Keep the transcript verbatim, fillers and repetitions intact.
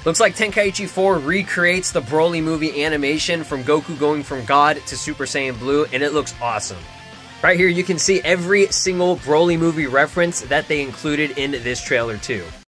Looks like Tenkaichi four recreates the Broly movie animation from Goku going from God to Super Saiyan Blue, and it looks awesome. Right here you can see every single Broly movie reference that they included in this trailer too.